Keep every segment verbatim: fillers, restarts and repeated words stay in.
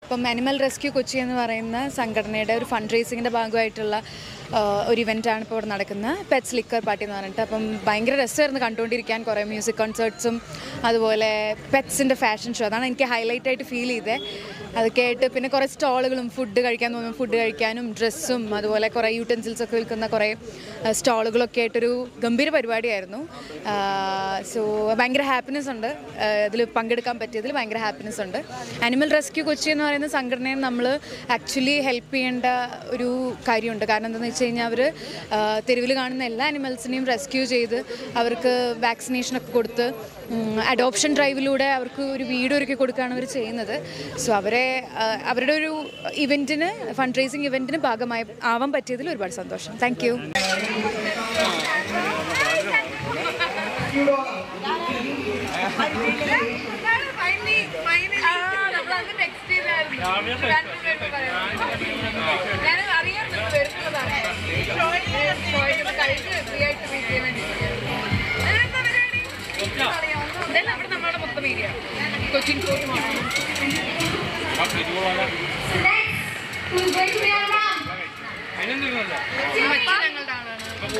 ഇപ്പം animal rescue Kochi എന്ന് പറയുന്ന സംഘടനയുടെ ഒരു ഫണ്ട് റേസിങ്ങിൻ്റെ ഭാഗമായിട്ടുള്ള ഒരു ഇവൻ്റാണ് ഇപ്പോൾ ഇവിടെ നടക്കുന്നത്. പെറ്റ്സ് ലിക്കർ പാർട്ടി എന്ന് പറഞ്ഞിട്ട്. അപ്പം ഭയങ്കര രസമായിരുന്നു കണ്ടുകൊണ്ടിരിക്കാൻ. കുറേ മ്യൂസിക് കോൺസേർട്ട്സും അതുപോലെ പെറ്റ്സിൻ്റെ ഫാഷൻ ഷോ, അതാണ് എനിക്ക് ഹൈലൈറ്റ് ആയിട്ട് ഫീൽ ചെയ്തത്. അതൊക്കെ ആയിട്ട് പിന്നെ കുറേ സ്റ്റോളുകളും ഫുഡ് കഴിക്കാൻ തോന്നുന്നു ഫുഡ് കഴിക്കാനും ഡ്രസ്സും അതുപോലെ കുറേ യൂട്ടൻസിൽസൊക്കെ വിൽക്കുന്ന കുറേ സ്റ്റോളുകളൊക്കെ ആയിട്ടൊരു ഗംഭീര പരിപാടിയായിരുന്നു. സോ ഭയങ്കര ഹാപ്പിനെസ് ഉണ്ട് ഇതിൽ പങ്കെടുക്കാൻ പറ്റിയതിൽ. ഭയങ്കര ഹാപ്പിനെസ് ഉണ്ട്. അനിമൽ റെസ്ക്യൂ കൊച്ചി എന്ന് പറയുന്ന സംഘടനയെ നമ്മൾ ആക്ച്വലി ഹെൽപ്പ് ചെയ്യേണ്ട ഒരു കാര്യമുണ്ട്. കാരണം എന്താണെന്ന് വെച്ച് കഴിഞ്ഞാൽ അവർ തെരുവിൽ കാണുന്ന എല്ലാ അനിമൽസിനെയും റെസ്ക്യൂ ചെയ്ത് അവർക്ക് വാക്സിനേഷനൊക്കെ കൊടുത്ത് അഡോപ്ഷൻ ഡ്രൈവിലൂടെ അവർക്ക് ഒരു വീട് ഒരുക്കി കൊടുക്കുകയാണ് അവർ ചെയ്യുന്നത്. സോ അവരെ അവരുടെ ഒരു ഇവൻറ്റിന് ഫണ്ട് റേസിങ് ഇവൻറ്റിന് ഭാഗമായി ആവാൻ പറ്റിയതിൽ ഒരുപാട് സന്തോഷം. Thank you. നമ്മുടെ മൊത്തം ഏരിയ കൊച്ചിൻ ഞങ്ങളുടെ ആളാണ്.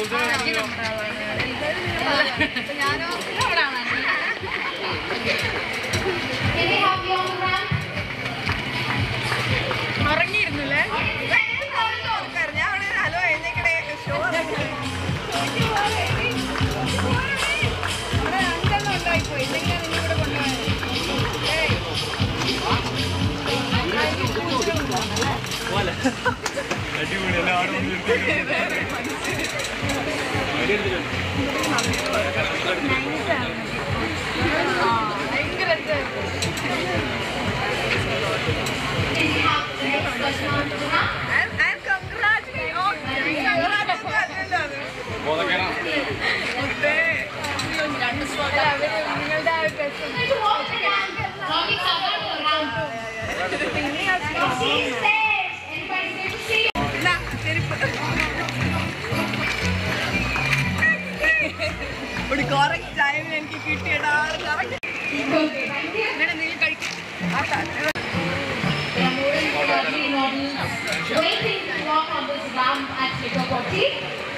ഞാനോ അവിടെ ആളാണ്. ഉറങ്ങിയിരുന്നില്ലേ? ഞാൻ അവിടെ ഹലോ എഴുന്നേക്കടെ ഷോ അഞ്ചെണ്ണം ഉണ്ടായിപ്പോയി. ഇല്ലെങ്കിൽ നിന്നെ കൂടെ കൊണ്ടുപോയത്. കറക്റ്റ് ടൈമിൽ എനിക്ക് കിട്ടിയടാ. Waiting to walk on this ramp at Licker Kochi.